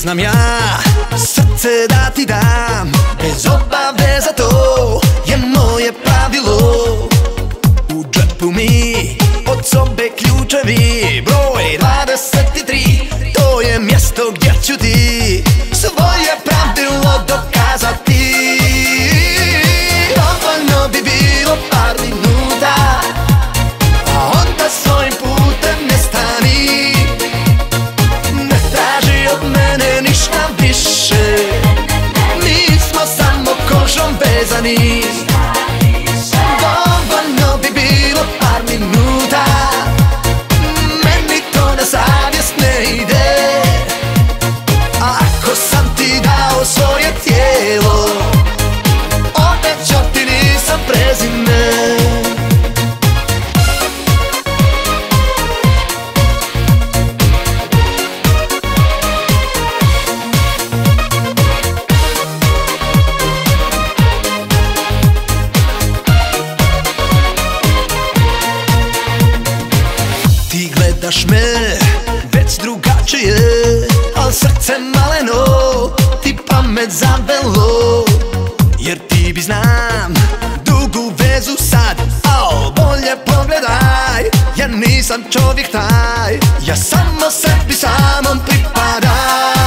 znam ja srce da ti dam, bez obaveza, to je moje pravilo. U džepu mi od sobe ključevi, broj 23, to je mjesto gdje ću ti svoje pravilo dokazati. Dovoljno bi bilo par minuta, a onda svojim putem ne stani. Ne traži od mene ništa više, nismo samo kožom vezani. Dovoljno bi bilo par minuta, meni to na savjest ne ide. A ako sam ti dao svoje tijelo, obećao ti nisam prezime. Ti gledaš me već drugačije, al srce maleno ti pamet zavelo. Jer ti bi, znam, dugu vezu sad, al bolje pogledaj, ja nisam čovjek taj, ja samo sebi samom pripadam.